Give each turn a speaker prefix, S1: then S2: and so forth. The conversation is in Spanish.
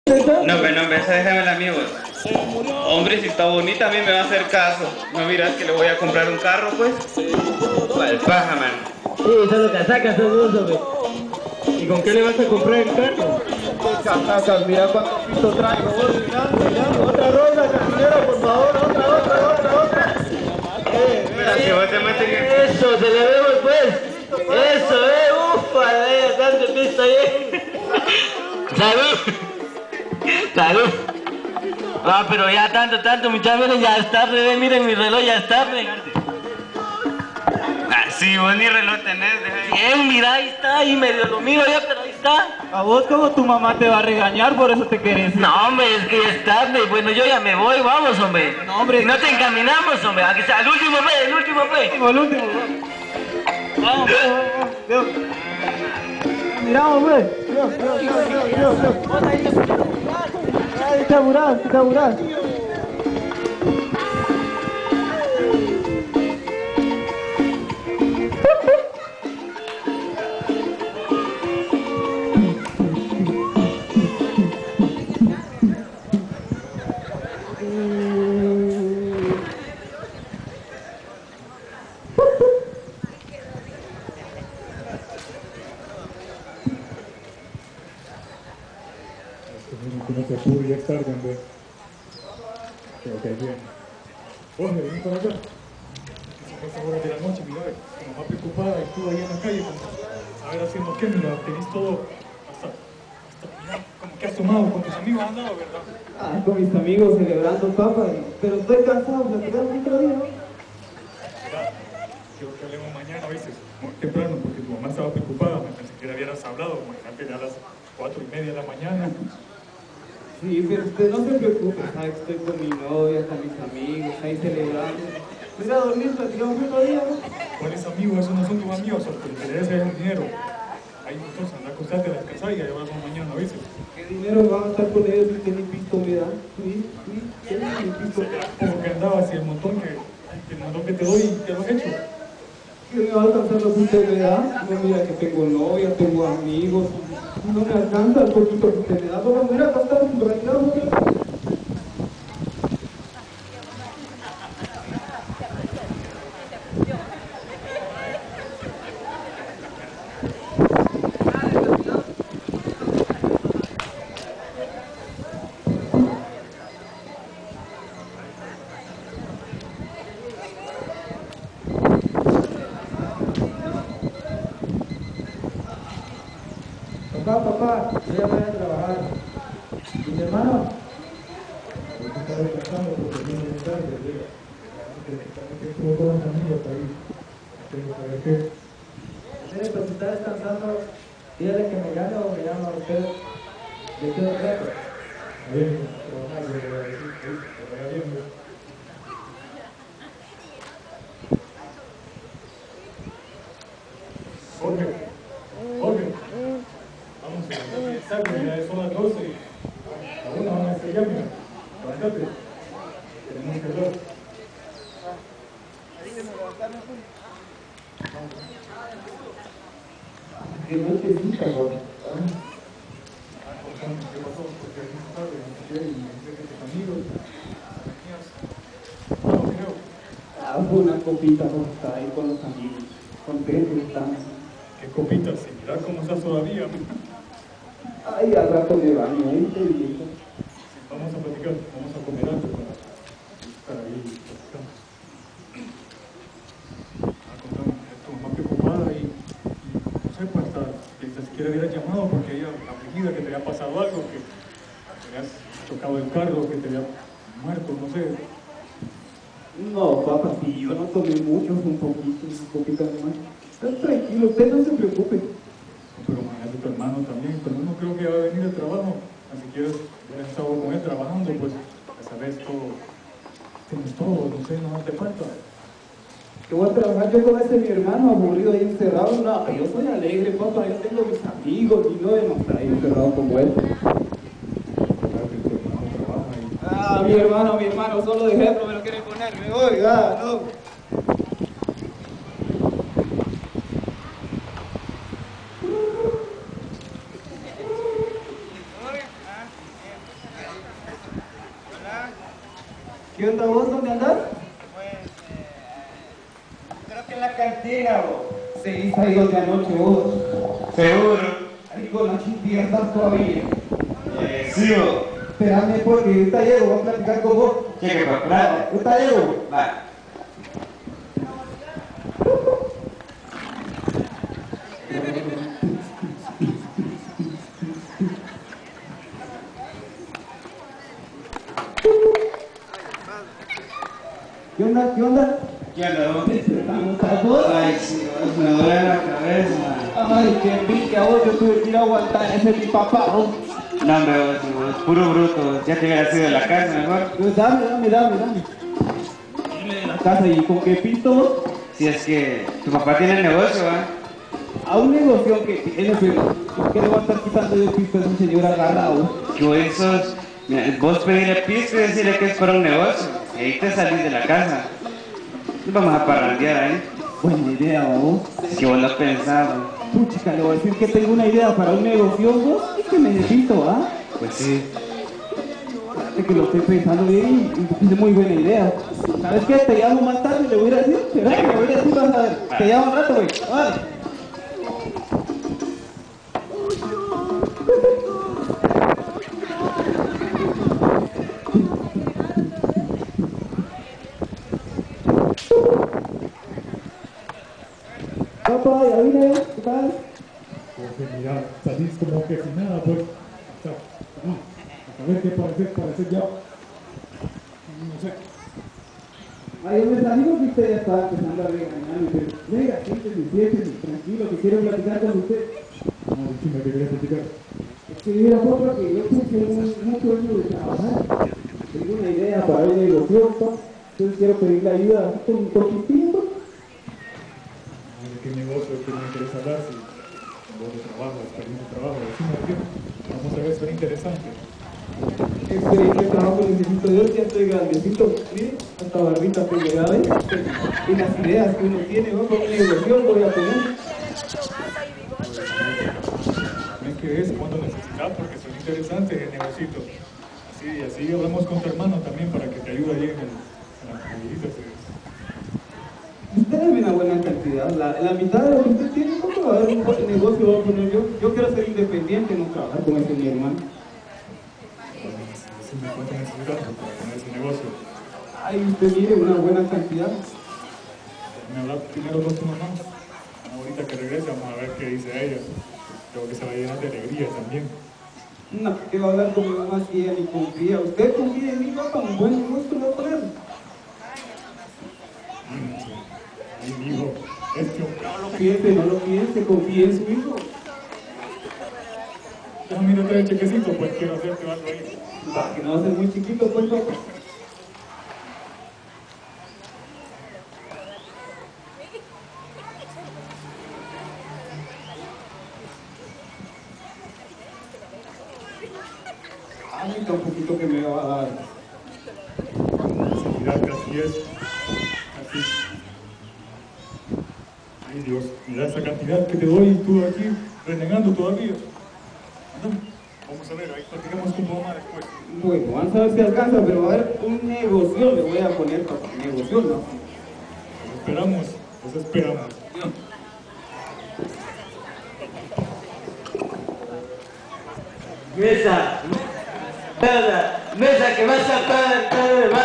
S1: No, hombre, esa déjame la mía, vos. Hombre, si está bonita, a mí me va a hacer caso. No miras que le voy a comprar un carro, pues. Pa'l paja, man.
S2: Sí, solo casacas sos vos, hombre. ¿Y con qué le vas a comprar el carro?
S3: Casacas, mira cuánto piso traigo, vos, mirando, otra ronda, cantinero, por favor, otra.
S1: Pero si vos te metes en...
S2: Eso, celebremos pues. Eso, ufa, tanto pisto ahí. Salud. Salud. Ah, pero ya tanto, muchachos, miren, ya es tarde, miren mi reloj, ya es tarde.
S1: Ah, sí, vos ni reloj tenés,
S2: Bien, mira, ahí está, ahí medio lo miro ya, pero ahí está.
S3: A vos como tu mamá te va a regañar, por eso te querés.
S2: No, hombre, es que ya es tarde. Bueno, yo ya me voy, vamos, hombre.
S3: No, hombre.
S2: No te encaminamos, hombre. Aquí está, el último, el último.
S3: El último. Vamos. Miramos, pues. Ahí está Buraz.
S4: No se pudo, ya es tarde, hombre. Ok, bien. Jorge, ven para acá. A esa hora de la noche, mira, como más preocupada, estuvo ahí en la calle, a ver haciendo qué, mira, tenés todo, hasta, mira, como que has tomado con tus amigos, has andado, ¿verdad?
S3: Ah, con mis amigos celebrando papa, pero estoy cansado, platicamos otro día, ¿no?
S4: Mira, quiero que hablemos mañana, ¿viste? Muy temprano, porque tu mamá estaba preocupada, me pensé que le hubieras hablado, imagínate ya a las 4:30 de la mañana.
S3: Sí, pero usted no se preocupe, sabe que estoy con mi novia, con mis amigos, ahí celebrando. Mira, a dormir, platicamos otro día, ¿no?
S4: ¿Cuáles amigos? Esos no son tus amigos, lo que te interesa es el dinero. Ahí entonces, anda a acostarte a descansar y ya hablamos mañana, ¿viste?
S3: ¿Qué dinero va a gastar con ellos si que ni pisto me dan? Sí, ¿qué ni pisto?
S4: Como que andabas y el montón que te doy, ¿qué lo has hecho?
S3: ¿Qué me va a alcanzar lo que usted me da? No, mira que tengo novia, tengo amigos, no me alcanza el poquito que usted me da. Vamos, mira, acostamos un ratito, ¿no? Papá, yo ya voy a trabajar. ¿Y mi hermano?
S4: Porque está descansando porque viene de tarde, ¿verdad? Estuvo con los amigos ahí. Tengo que ver qué.
S3: Mire, pues si está descansando, dígale que me llame o me llama a usted. ¿De qué rato?
S4: A ver, trabajar, le voy a decir que vaya bien. Jorge, vamos a levantar tarde, ya son las 12. A una van a estrellar, mira. Levántate. Tenemos que hablar.
S3: ¿Qué nochecita, güey?
S4: ¿Qué pasó? Porque aquí está tarde, no sé qué, y me dice que tus amigos, no creo.
S3: Ah, fue una copita por estar ahí con los amigos. Contentos estamos.
S4: ¿Qué copitas? Si mira cómo estás todavía.
S3: Ay, al rato me baño, viste, viejo.
S4: Vamos a platicar, vamos a comer antes para estar ahí platicando. Contame, tu mamá preocupada y no sé, pues hasta que ni siquiera hubiera llamado porque ella afligida que te había pasado algo, que te habías chocado el carro, que te había muerto, no sé.
S3: No, papá, sí, yo no tomé mucho, un poquito, una copita nomás. Está tranquilo, usted no se preocupe.
S4: No, pero imagínate tu hermano también, tu hermano creo que va a venir al trabajo, así que hubieras estado con él trabajando, pues esa vez todo, tienes todo, no sé, no te falta.
S3: Que voy a trabajar yo con ese mi hermano aburrido ahí encerrado. No, yo soy alegre, papá, yo tengo mis amigos y no de no estar ahí encerrado como él. Ah, mi hermano, solo de ejemplo me lo quiere poner, me voy, no. ¿Qué onda vos? ¿Dónde andás?
S1: Creo que en la cantina, vos.
S3: Sí, salgo de anoche vos.
S1: Seguro.
S3: Ahí con la chispierdas todavía.
S1: Sí, vos.
S3: Espérame porque ahorita llego, voy a platicar con vos.
S1: Cheque, pues, espérate.
S3: Ahorita llego.
S1: Va.
S3: ¿Qué onda? ¿Qué onda?
S1: ¿Qué onda, vos?
S3: ¿Estamos a vos?
S1: Ay, sí, vos, me duele la cabeza.
S3: Ay, qué envidia vos, yo tuve que ir a aguantar ese mi papá, vos.
S1: No, hombre, vos, puro bruto. Ya te hubiera sido de la casa, mejor.
S3: Pues dame. Dile de la casa, ¿y con qué pinto vos?
S1: Si es que tu papá tiene el negocio, ¿va?
S3: A un negocio que tiene, pero ¿por qué le va a estar quitando de pisto a ese señor agarrado?
S1: Que vos sos... Mira, vos pedirle piso y decirle que es para un negocio. Y ahí te salís de la casa. Y vamos a parrandear ahí.
S3: Buena idea, vos.
S1: Si vos lo pensás,
S3: Puchica, le voy a decir que tengo una idea para un negocio, vos, y que necesito, ¿ah?
S1: pues sí.
S3: Espérate que lo estoy pensando bien y es muy buena idea. ¿Sabes qué? Te llamo más tarde, le voy a decir. ¿Será que le voy a decir? Vas a ver. Te llamo un rato, güey. Vale. Papá, ya vine, ¿qué tal?
S4: Porque mira, salís como que sin nada, pues. O sea, a ver qué pareces ya. No sé.
S3: Ay, hombre, amigo que usted ya estaba empezando a regañarme, pero venga, siéntese, tranquilo, que quiero platicar con usted.
S4: No, decime que querés platicar.
S3: Es que mira, papá, que yo tengo mucho ánimo de trabajar. Tengo una idea para un negocio, papá. Entonces quiero pedirle ayuda con mi tiempo.
S4: ¿De qué negocio que me interesa hablar? Si vos de trabajo, experiencia de trabajo, decime de qué. Vamos a ver, suena interesante.
S3: Experiencia de trabajo necesito yo, ya estoy grandecito, mire, hasta barbita pegada, ¿eh? Y las ideas que uno tiene, ¿no? Con mi negocio voy a poner.
S4: Ven que es cuando necesitas, porque suena interesante el negocito. Así hablamos con tu hermano también para que te ayude ahí en la comidita.
S3: Usted dame una buena cantidad, la mitad de lo que usted tiene, ¿cómo va a haber un buen negocio voy a poner yo? Yo quiero ser independiente, no trabajar con ese mi hermano.
S4: Decime cuánto necesitas para poner ese negocio.
S3: Ay, usted mire, una buena cantidad.
S4: Me habla primero con tu mamá. Ahorita que regrese vamos a ver qué dice ella. Creo que se va a llenar de alegría también.
S3: No, ¿qué va a hablar con mi mamá si ella ni confía? ¿Usted confía en mí, papá? Un buen negocio voy a poner.
S4: Ay, mi hijo,
S3: No lo piense, confíe en su hijo.
S4: déjame ir a traer el chequecito, pues quiero hacerte algo ahí.
S3: Va, que no va a ser muy chiquito, pues, papá. Ay, tan poquito que me va a dar.
S4: Mira que así es. Así. Ay, Dios, mira esa cantidad que te doy y tú aquí renegando todavía. Vamos a ver, ahí platicamos con tu mamá después.
S3: Bueno, vamos a ver si alcanza, pero va a haber un negocio, le voy a poner, papá. Negocio, ¿no?
S4: Eso esperamos.
S2: Mesa, mesa que vas a pagar,